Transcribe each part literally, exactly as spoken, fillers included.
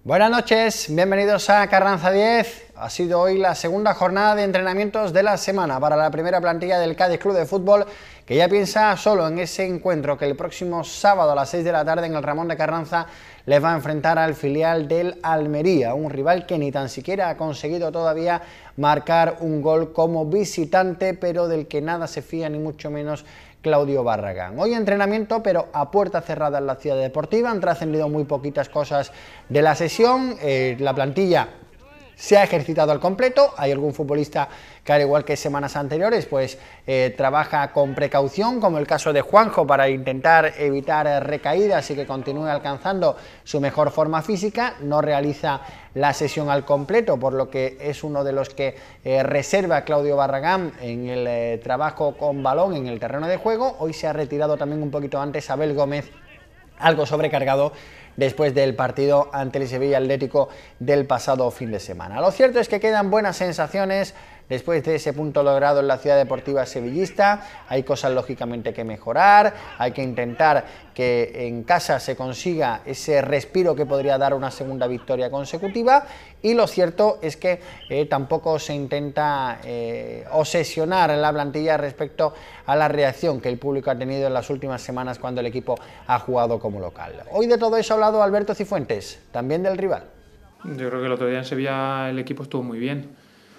Buenas noches, bienvenidos a Carranza diez. Ha sido hoy la segunda jornada de entrenamientos de la semana para la primera plantilla del Cádiz Club de Fútbol, que ya piensa solo en ese encuentro que el próximo sábado a las seis de la tarde en el Ramón de Carranza les va a enfrentar al filial del Almería, un rival que ni tan siquiera ha conseguido todavía marcar un gol como visitante, pero del que nada se fía ni mucho menos Claudio Barragán. Hoy entrenamiento, pero a puerta cerrada en la Ciudad Deportiva. Han trascendido muy poquitas cosas de la sesión. Eh, la plantilla se ha ejercitado al completo. Hay algún futbolista que, al igual que semanas anteriores, pues eh, trabaja con precaución, como el caso de Juanjo, para intentar evitar eh, recaídas y que continúe alcanzando su mejor forma física. No realiza la sesión al completo, por lo que es uno de los que eh, reserva Claudio Barragán en el eh, trabajo con balón en el terreno de juego. Hoy se ha retirado también un poquito antes Abel Gómez, algo sobrecargado después del partido ante el Sevilla Atlético del pasado fin de semana. Lo cierto es que quedan buenas sensaciones después de ese punto logrado en la Ciudad Deportiva sevillista. Hay cosas lógicamente que mejorar, hay que intentar que en casa se consiga ese respiro que podría dar una segunda victoria consecutiva, y lo cierto es que eh, tampoco se intenta eh, obsesionar en la plantilla respecto a la reacción que el público ha tenido en las últimas semanas cuando el equipo ha jugado como local. Hoy de todo eso ha hablado Alberto Cifuentes, también del rival. Yo creo que el otro día en Sevilla el equipo estuvo muy bien,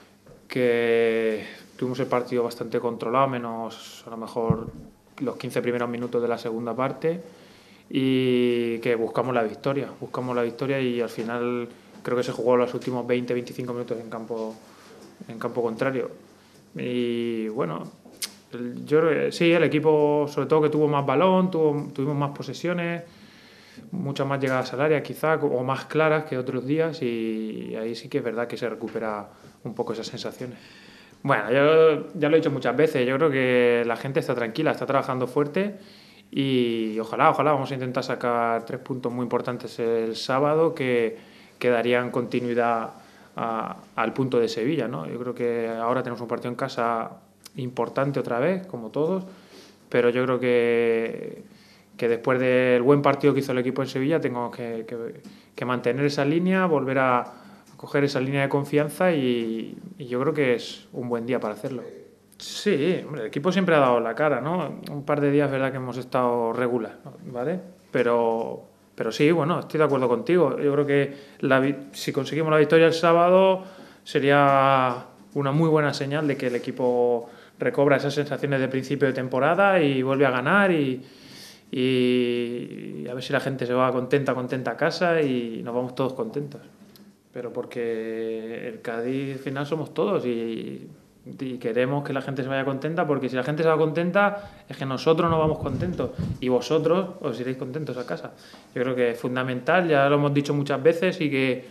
que tuvimos el partido bastante controlado, menos a lo mejor los quince primeros minutos de la segunda parte, y que buscamos la victoria, buscamos la victoria y al final creo que se jugó los últimos veinte a veinticinco minutos en campo, en campo contrario. Y bueno, yo sí, el equipo sobre todo que tuvo más balón, tuvo, tuvimos más posesiones, muchas más llegadas al área quizá, o más claras que otros días, y ahí sí que es verdad que se recupera un poco esas sensaciones. Bueno, yo ya lo he dicho muchas veces, yo creo que la gente está tranquila, está trabajando fuerte y ojalá, ojalá vamos a intentar sacar tres puntos muy importantes el sábado que, que darían continuidad a, al punto de Sevilla, ¿no? Yo creo que ahora tenemos un partido en casa importante otra vez, como todos, pero yo creo que, que después del buen partido que hizo el equipo en Sevilla tengo que, que, que mantener esa línea, volver a coger esa línea de confianza y, y yo creo que es un buen día para hacerlo. Sí, hombre, el equipo siempre ha dado la cara, ¿no? Un par de días es verdad que hemos estado regular, ¿vale? Pero, pero sí, bueno, estoy de acuerdo contigo. Yo creo que la, si conseguimos la victoria el sábado sería una muy buena señal de que el equipo recobra esas sensaciones de principio de temporada y vuelve a ganar y, y a ver si la gente se va contenta, contenta a casa y nos vamos todos contentos. Pero porque el Cádiz al final somos todos y, y queremos que la gente se vaya contenta, porque si la gente se va contenta es que nosotros nos vamos contentos y vosotros os iréis contentos a casa. Yo creo que es fundamental, ya lo hemos dicho muchas veces, y que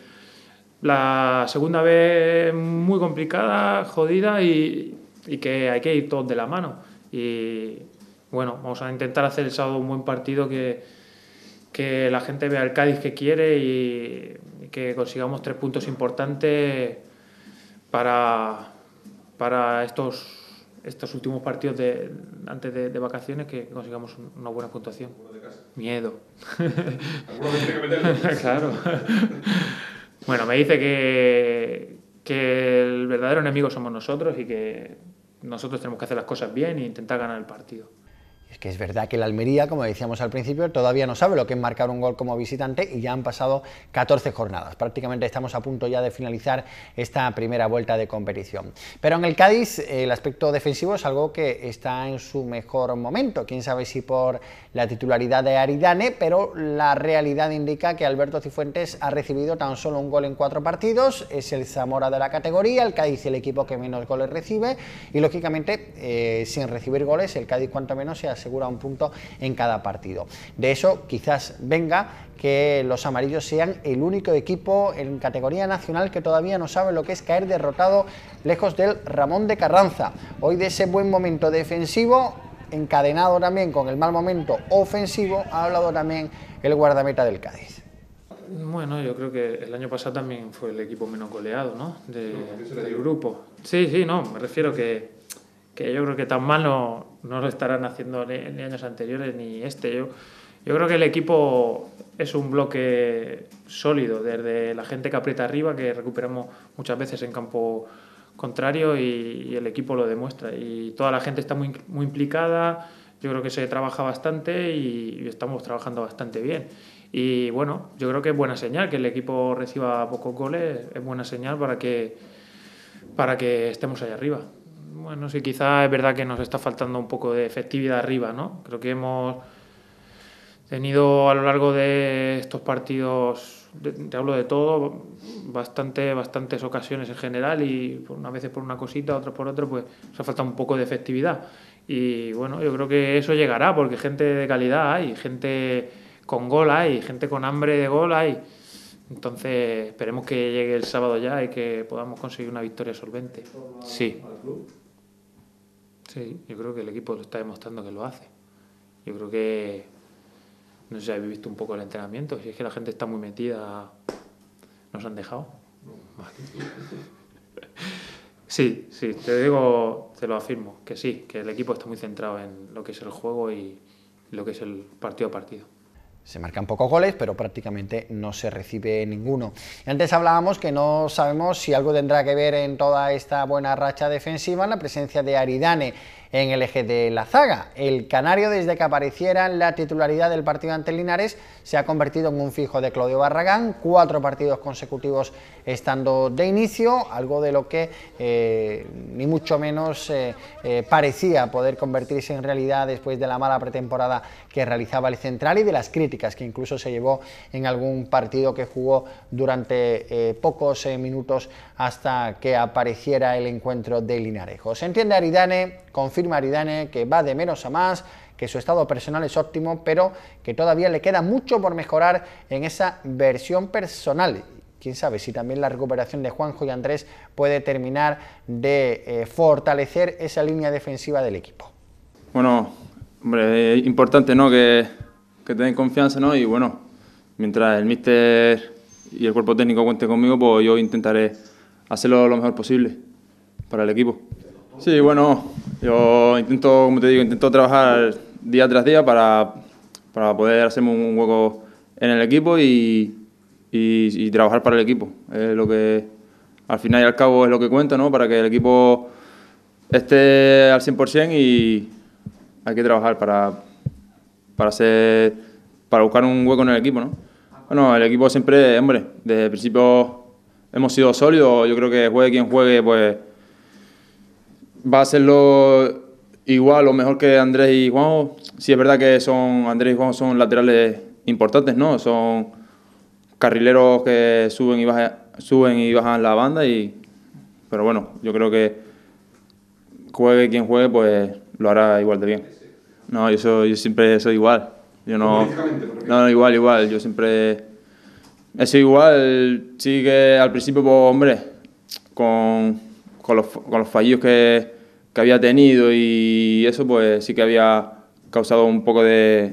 la segunda vez es muy complicada, jodida, y, y que hay que ir todos de la mano. Y bueno, vamos a intentar hacer el sábado un buen partido, que, que la gente vea el Cádiz que quiere y que consigamos tres puntos importantes para, para estos, estos últimos partidos de, antes de, de vacaciones, que consigamos una buena puntuación. De casa. Miedo. ¿Alguno que tiene que meterlo? Claro. Bueno, me dice que, que el verdadero enemigo somos nosotros y que nosotros tenemos que hacer las cosas bien e intentar ganar el partido. Es que es verdad que el Almería, como decíamos al principio, todavía no sabe lo que es marcar un gol como visitante y ya han pasado catorce jornadas. Prácticamente estamos a punto ya de finalizar esta primera vuelta de competición. Pero en el Cádiz el aspecto defensivo es algo que está en su mejor momento. Quién sabe si por la titularidad de Aridane, pero la realidad indica que Alberto Cifuentes ha recibido tan solo un gol en cuatro partidos. Es el Zamora de la categoría, el Cádiz el equipo que menos goles recibe y lógicamente eh, sin recibir goles el Cádiz cuanto menos se asegura un punto en cada partido. De eso quizás venga que los amarillos sean el único equipo en categoría nacional que todavía no sabe lo que es caer derrotado lejos del Ramón de Carranza. Hoy de ese buen momento defensivo, encadenado también con el mal momento ofensivo, ha hablado también el guardameta del Cádiz. Bueno, yo creo que el año pasado también fue el equipo menos goleado, ¿no? De, del grupo. Sí, sí, no, me refiero que que yo creo que tan mal no, no lo estarán haciendo ni, ni años anteriores ni este. Yo Yo creo que el equipo es un bloque sólido, desde la gente que aprieta arriba, que recuperamos muchas veces en campo contrario, y, y el equipo lo demuestra. Y toda la gente está muy, muy implicada, yo creo que se trabaja bastante y, y estamos trabajando bastante bien. Y bueno, yo creo que es buena señal que el equipo reciba pocos goles, es buena señal para que, para que estemos ahí arriba. Bueno, sí, quizás es verdad que nos está faltando un poco de efectividad arriba, ¿no? Creo que hemos tenido a lo largo de estos partidos, te hablo de todo, bastante, bastantes ocasiones en general, y por unas veces por una cosita, otras por otra, pues nos ha faltado un poco de efectividad. Y bueno, yo creo que eso llegará, porque gente de calidad hay, gente con gol hay, gente con hambre de gol hay. Entonces esperemos que llegue el sábado ya y que podamos conseguir una victoria solvente. Sí. Sí, yo creo que el equipo lo está demostrando que lo hace. Yo creo que, no sé si habéis visto un poco el entrenamiento, si es que la gente está muy metida, nos han dejado. Sí, sí, te digo, te lo afirmo, que sí, que el equipo está muy centrado en lo que es el juego y lo que es el partido a partido. Se marcan pocos goles, pero prácticamente no se recibe ninguno. Y antes hablábamos que no sabemos si algo tendrá que ver en toda esta buena racha defensiva la presencia de Aridane en el eje de la zaga. El canario, desde que apareciera en la titularidad del partido ante Linares, se ha convertido en un fijo de Claudio Barragán, cuatro partidos consecutivos estando de inicio, algo de lo que eh, ni mucho menos eh, eh, parecía poder convertirse en realidad después de la mala pretemporada que realizaba el central y de las críticas que incluso se llevó en algún partido que jugó durante eh, pocos eh, minutos hasta que apareciera el encuentro de Linarejo. Se entiende Aridane, confirma Aridane que va de menos a más, que su estado personal es óptimo, pero que todavía le queda mucho por mejorar en esa versión personal. Quién sabe si también la recuperación de Juanjo y Andrés puede terminar de eh, fortalecer esa línea defensiva del equipo. Bueno, hombre, es importante, ¿no?, que, que tengan confianza, ¿no? Y bueno, mientras el míster y el cuerpo técnico cuente conmigo, pues yo intentaré hacerlo lo mejor posible para el equipo. Sí, bueno, yo intento, como te digo, intento trabajar día tras día para, para poder hacerme un hueco en el equipo y, y, y trabajar para el equipo. Es lo que, al final y al cabo, es lo que cuenta, ¿no?, para que el equipo esté al cien por cien, y hay que trabajar para, para, hacer, para buscar un hueco en el equipo, ¿no? Bueno, el equipo siempre, hombre, desde el principio hemos sido sólidos. Yo creo que juegue quien juegue, pues va a hacerlo igual o mejor que Andrés y Juanjo. Sí, es verdad que son Andrés y Juanjo son laterales importantes, ¿no? Son carrileros que suben y bajan, suben y bajan la banda, y pero bueno, yo creo que juegue quien juegue, pues lo hará igual de bien. No, yo, soy, yo siempre soy igual. Yo no, no, no, igual, igual. Yo siempre he sido igual. Sí que al principio, pues hombre, con, con, los, con los fallos que, que había tenido y eso, pues sí que había causado un poco de,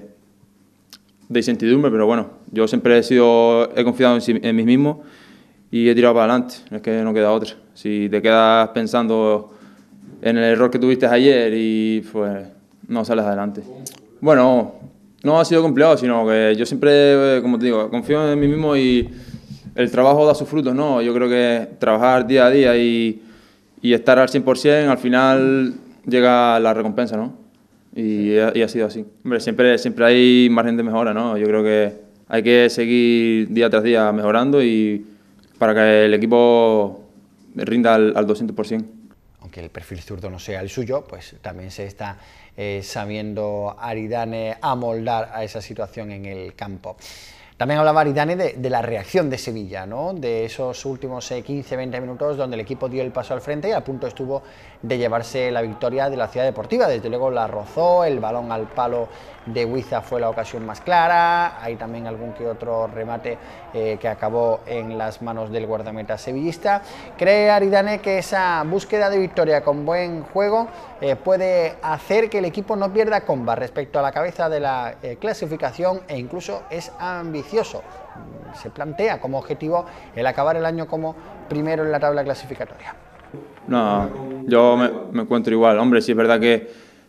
de incertidumbre, pero bueno, yo siempre he sido, he confiado en, en mí mismo y he tirado para adelante. Es que no queda otra. Si te quedas pensando en el error que tuviste ayer, y pues no sales adelante. Bueno, no ha sido complicado, sino que yo siempre, como te digo, confío en mí mismo y el trabajo da sus frutos, ¿no? Yo creo que trabajar día a día y, y estar al cien por cien, al final llega la recompensa, ¿no? Y, y ha sido así. Hombre, siempre, siempre hay margen de mejora, ¿no? Yo creo que hay que seguir día tras día mejorando y para que el equipo rinda al, al doscientos por cien. Aunque el perfil zurdo no sea el suyo, pues también se está eh, sabiendo Aridane amoldar a esa situación en el campo. También hablaba Aridane de, de la reacción de Sevilla, ¿no?, de esos últimos eh, quince a veinte minutos donde el equipo dio el paso al frente y a punto estuvo de llevarse la victoria de la Ciudad Deportiva. Desde luego la rozó, el balón al palo de Huiza fue la ocasión más clara, hay también algún que otro remate eh, que acabó en las manos del guardameta sevillista. ¿Cree Aridane que esa búsqueda de victoria con buen juego eh, puede hacer que el equipo no pierda comba respecto a la cabeza de la eh, clasificación, e incluso es ambicioso? Se plantea como objetivo el acabar el año como primero en la tabla clasificatoria. No, yo me, me encuentro igual. Hombre, sí es verdad que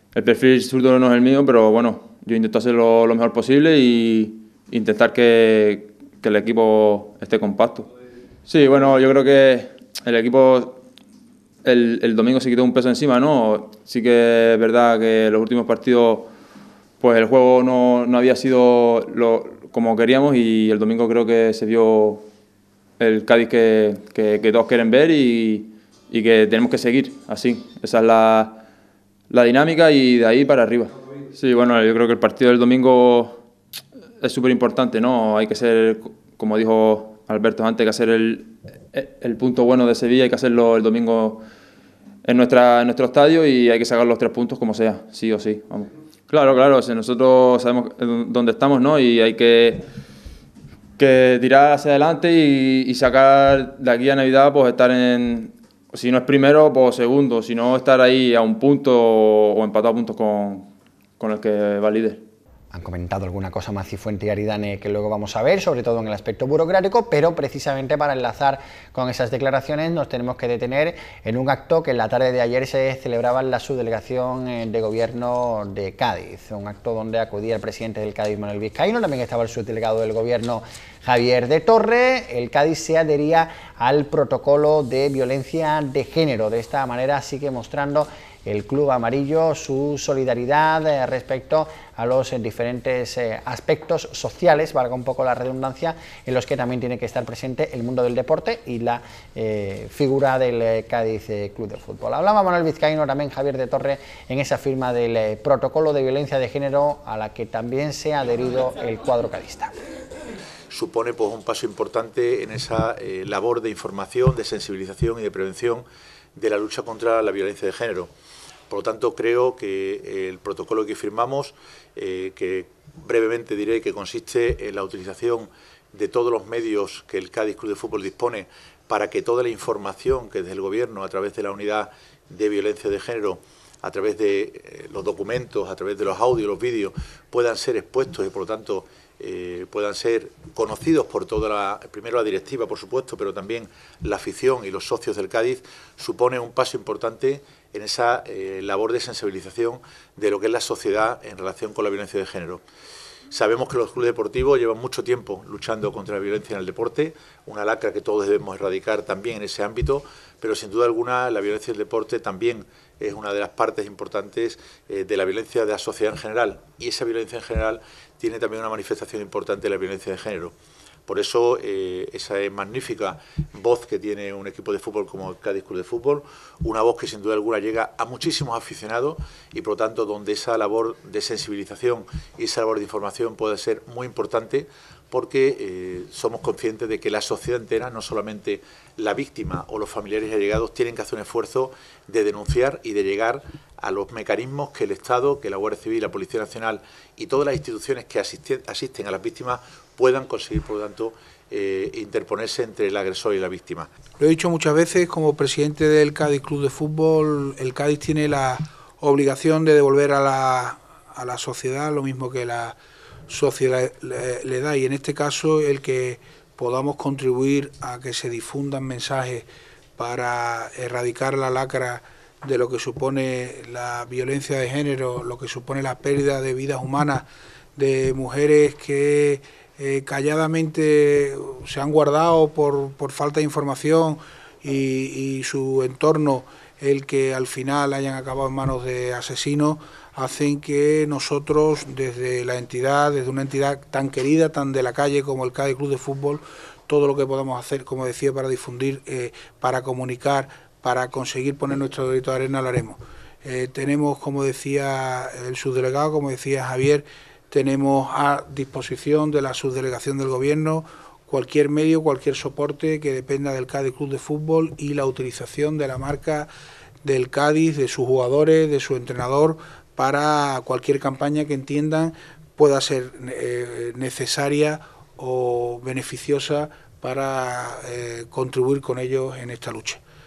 el perfil zurdo no es el mío, pero bueno, yo intento hacerlo lo mejor posible y intentar que, que el equipo esté compacto. Sí, bueno, yo creo que el equipo el, el domingo se quitó un peso encima, ¿no? Sí que es verdad que los últimos partidos pues el juego no, no había sido lo, como queríamos y el domingo creo que se vio el Cádiz que, que, que todos quieren ver y, y que tenemos que seguir así. Esa es la, la dinámica y de ahí para arriba. Sí, bueno, yo creo que el partido del domingo es súper importante, ¿no? Hay que ser, como dijo Alberto antes, hay que hacer el, el punto bueno de Sevilla, hay que hacerlo el domingo en, nuestra, en nuestro estadio y hay que sacar los tres puntos como sea, sí o sí, vamos. Claro, claro, o sea, nosotros sabemos dónde estamos, ¿no? Y hay que, que tirar hacia adelante y, y sacar de aquí a Navidad, pues estar en, si no es primero, pues segundo, si no estar ahí a un punto o empatado a puntos con, con el que va líder. Han comentado alguna cosa más Cifuente y Aridane que luego vamos a ver, sobre todo en el aspecto burocrático, pero precisamente para enlazar con esas declaraciones nos tenemos que detener en un acto que en la tarde de ayer se celebraba en la subdelegación de gobierno de Cádiz, un acto donde acudía el presidente del Cádiz, Manuel Vizcaíno, también estaba el subdelegado del gobierno, Javier de Torre. El Cádiz se adhería al protocolo de violencia de género, de esta manera sigue mostrando el club amarillo su solidaridad eh, respecto a los eh, diferentes eh, aspectos sociales, valga un poco la redundancia, en los que también tiene que estar presente el mundo del deporte y la eh, figura del eh, Cádiz eh, Club de Fútbol. Hablaba Manuel Vizcaíno, también Javier de Torre, en esa firma del eh, protocolo de violencia de género a la que también se ha adherido el cuadro cadista. Supone pues un paso importante en esa eh, labor de información, de sensibilización y de prevención de la lucha contra la violencia de género. Por lo tanto, creo que el protocolo que firmamos, eh, que brevemente diré que consiste en la utilización de todos los medios que el Cádiz Club de Fútbol dispone para que toda la información que desde el Gobierno, a través de la unidad de violencia de género, a través de eh, los documentos, a través de los audios, los vídeos, puedan ser expuestos y, por lo tanto, eh, puedan ser conocidos por toda la, primero la directiva, por supuesto, pero también la afición y los socios del Cádiz, supone un paso importante en esa eh, labor de sensibilización de lo que es la sociedad en relación con la violencia de género. Sabemos que los clubes deportivos llevan mucho tiempo luchando contra la violencia en el deporte, una lacra que todos debemos erradicar también en ese ámbito, pero sin duda alguna la violencia del deporte también es una de las partes importantes eh, de la violencia de la sociedad en general, y esa violencia en general tiene también una manifestación importante de la violencia de género. Por eso, eh, esa magnífica voz que tiene un equipo de fútbol como el Cádiz Club de Fútbol, una voz que sin duda alguna llega a muchísimos aficionados y, por lo tanto, donde esa labor de sensibilización y esa labor de información puede ser muy importante, porque eh, somos conscientes de que la sociedad entera, no solamente la víctima o los familiares y allegados, tienen que hacer un esfuerzo de denunciar y de llegar a los mecanismos que el Estado, que la Guardia Civil, la Policía Nacional y todas las instituciones que asisten, asisten a las víctimas puedan conseguir, por lo tanto, eh, interponerse entre el agresor y la víctima. Lo he dicho muchas veces, como presidente del Cádiz Club de Fútbol, el Cádiz tiene la obligación de devolver a la, a la sociedad lo mismo que la sociedad le, le da, y en este caso el que podamos contribuir a que se difundan mensajes para erradicar la lacra de lo que supone la violencia de género, lo que supone la pérdida de vidas humanas de mujeres que eh, calladamente se han guardado por, por falta de información y, y su entorno, el que al final hayan acabado en manos de asesinos, hacen que nosotros desde la entidad, desde una entidad tan querida, tan de la calle como el Cádiz Club de Fútbol, todo lo que podamos hacer, como decía, para difundir, eh, para comunicar, para conseguir poner nuestro granito de arena, lo haremos. Eh, tenemos, como decía el subdelegado, como decía Javier, tenemos a disposición de la subdelegación del Gobierno cualquier medio, cualquier soporte que dependa del Cádiz Club de Fútbol y la utilización de la marca del Cádiz, de sus jugadores, de su entrenador, para cualquier campaña que entiendan pueda ser eh, necesaria o beneficiosa para eh, contribuir con ellos en esta lucha.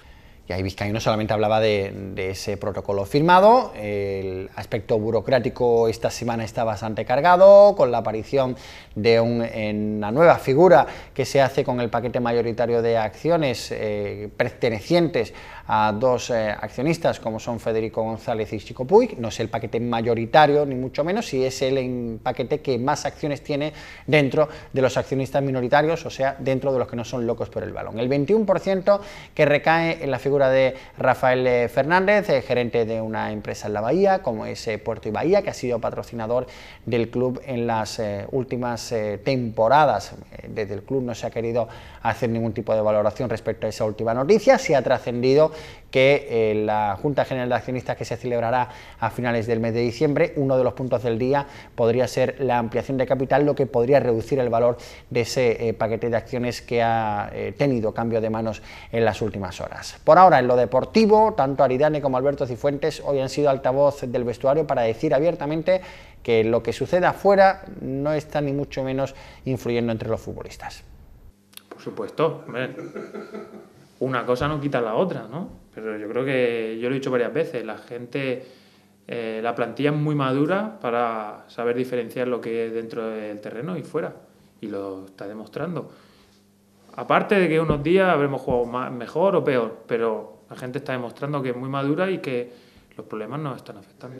Y ahí Vizcaíno solamente hablaba de, de ese protocolo firmado. El aspecto burocrático esta semana está bastante cargado, con la aparición de un, una nueva figura que se hace con el paquete mayoritario de acciones eh, pertenecientes a dos eh, accionistas como son Federico González y Chico Puig. No es el paquete mayoritario ni mucho menos, si es el paquete que más acciones tiene dentro de los accionistas minoritarios, o sea, dentro de los que no son locos por el balón. El veintiuno por ciento que recae en la figura de Rafael Fernández, eh, gerente de una empresa en la Bahía, como es eh, Puerto y Bahía, que ha sido patrocinador del club en las eh, últimas eh, temporadas. Eh, desde el club no se ha querido hacer ningún tipo de valoración respecto a esa última noticia. Se ha trascendido que eh, la Junta General de Accionistas, que se celebrará a finales del mes de diciembre, uno de los puntos del día podría ser la ampliación de capital, lo que podría reducir el valor de ese eh, paquete de acciones que ha eh, tenido cambio de manos en las últimas horas. Por ahora, en lo deportivo, tanto Aridane como Alberto Cifuentes hoy han sido altavoz del vestuario para decir abiertamente que lo que suceda afuera no está ni mucho menos influyendo entre los futbolistas. Por supuesto, hombre. Una cosa no quita la otra, ¿no? Pero yo creo que, yo lo he dicho varias veces, la gente, eh, la plantilla es muy madura para saber diferenciar lo que es dentro del terreno y fuera, y lo está demostrando. Aparte de que unos días habremos jugado más, mejor o peor, pero la gente está demostrando que es muy madura y que los problemas nos están afectando.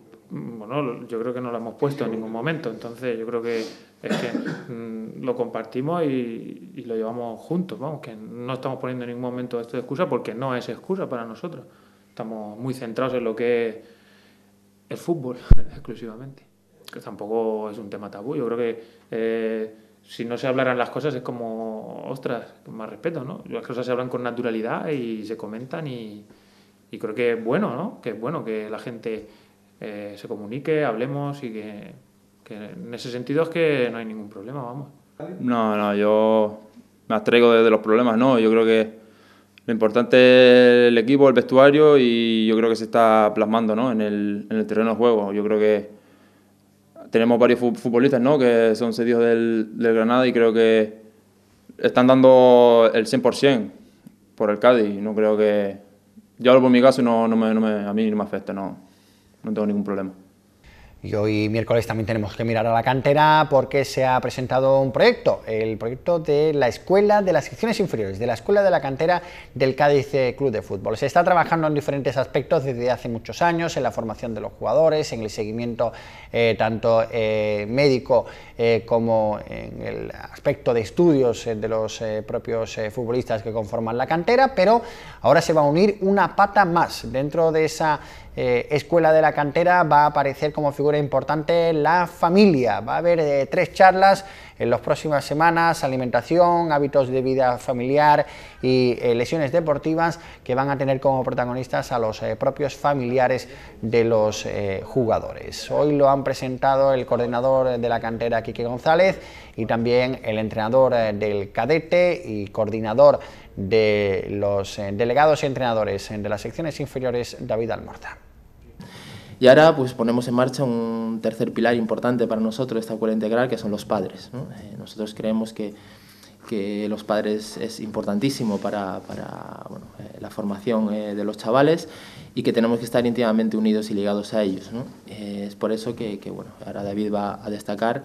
Bueno, yo creo que no lo hemos puesto en ningún momento, entonces yo creo que es que mmm, lo compartimos y, y lo llevamos juntos, vamos, que no estamos poniendo en ningún momento esto de excusa porque no es excusa para nosotros. Estamos muy centrados en lo que es el fútbol exclusivamente, que tampoco es un tema tabú. Yo creo que eh, si no se hablaran las cosas es como, ostras, con más respeto, ¿no? Las cosas se hablan con naturalidad y se comentan y, y creo que es bueno, ¿no? Que es bueno que la gente eh, se comunique, hablemos y que, que en ese sentido es que no hay ningún problema, vamos. No, no, yo me abstraigo de, de los problemas, no, yo creo que lo importante es el equipo, el vestuario y yo creo que se está plasmando, ¿no? en, el, en el terreno de juego. Yo creo que tenemos varios futbolistas, ¿no? que son cedidos del, del Granada y creo que están dando el cien por ciento por el Cádiz. No creo que... Yo hablo por mi caso y no, no me, no me, a mí no me afecta, no, no tengo ningún problema. Y hoy miércoles también tenemos que mirar a la cantera porque se ha presentado un proyecto, el proyecto de la Escuela de las Secciones Inferiores, de la Escuela de la Cantera del Cádiz Club de Fútbol. Se está trabajando en diferentes aspectos desde hace muchos años, en la formación de los jugadores, en el seguimiento eh, tanto eh, médico eh, como en el aspecto de estudios eh, de los eh, propios eh, futbolistas que conforman la cantera, pero ahora se va a unir una pata más. Dentro de esa Eh, Escuela de la Cantera va a aparecer como figura importante la familia. Va a haber eh, tres charlas en las próximas semanas: alimentación, hábitos de vida familiar y eh, lesiones deportivas, que van a tener como protagonistas a los eh, propios familiares de los eh, jugadores. Hoy lo han presentado el coordinador de la cantera, Quique González, y también el entrenador eh, del cadete y coordinador de los eh, delegados y entrenadores de las secciones inferiores, David Almorza. Y ahora pues ponemos en marcha un tercer pilar importante para nosotros de esta escuela integral, que son los padres, ¿no? Eh, nosotros creemos que, que los padres es importantísimo para, para bueno, eh, la formación eh, de los chavales y que tenemos que estar íntimamente unidos y ligados a ellos, ¿no? Eh, es por eso que, que bueno, ahora David va a destacar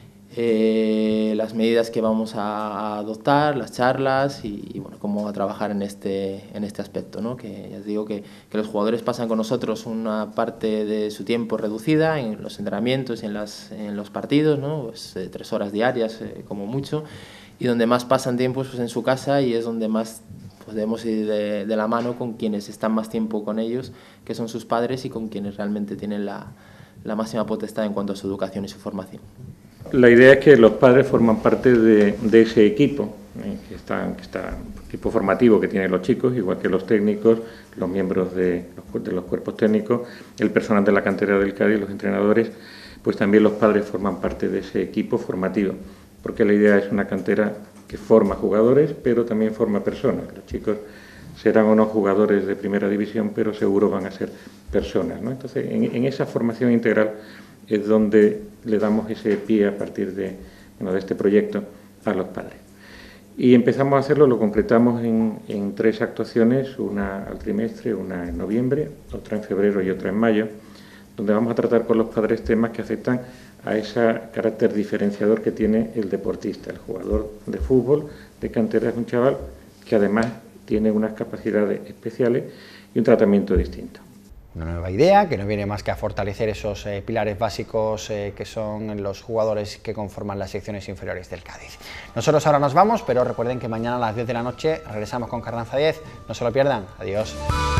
Eh, las medidas que vamos a adoptar, las charlas y, y bueno, cómo a trabajar en este, en este aspecto, ¿no? Que ya os digo que, que los jugadores pasan con nosotros una parte de su tiempo reducida en los entrenamientos y en, las, en los partidos, ¿no? Pues, eh, tres horas diarias eh, como mucho, y donde más pasan tiempo pues, en su casa, y es donde más podemos ir de, de la mano con quienes están más tiempo con ellos, que son sus padres, y con quienes realmente tienen la, la máxima potestad en cuanto a su educación y su formación. La idea es que los padres forman parte de, de ese equipo, eh, que está, que está equipo formativo que tienen los chicos, igual que los técnicos, los miembros de los, de los cuerpos técnicos, el personal de la cantera del Cádiz, los entrenadores, pues también los padres forman parte de ese equipo formativo, porque la idea es una cantera que forma jugadores, pero también forma personas. Los chicos serán o no jugadores de primera división, pero seguro van a ser personas, ¿no? Entonces, en, en esa formación integral es donde le damos ese pie a partir de, bueno, de este proyecto a los padres. Y empezamos a hacerlo, lo completamos en, en tres actuaciones, una al trimestre, una en noviembre, otra en febrero y otra en mayo, donde vamos a tratar con los padres temas que afectan a ese carácter diferenciador que tiene el deportista. El jugador de fútbol de cantera es un chaval que además tiene unas capacidades especiales y un tratamiento distinto. Una nueva idea que no viene más que a fortalecer esos eh, pilares básicos eh, que son los jugadores que conforman las secciones inferiores del Cádiz. Nosotros ahora nos vamos, pero recuerden que mañana a las diez de la noche regresamos con Carranza diez. No se lo pierdan. Adiós.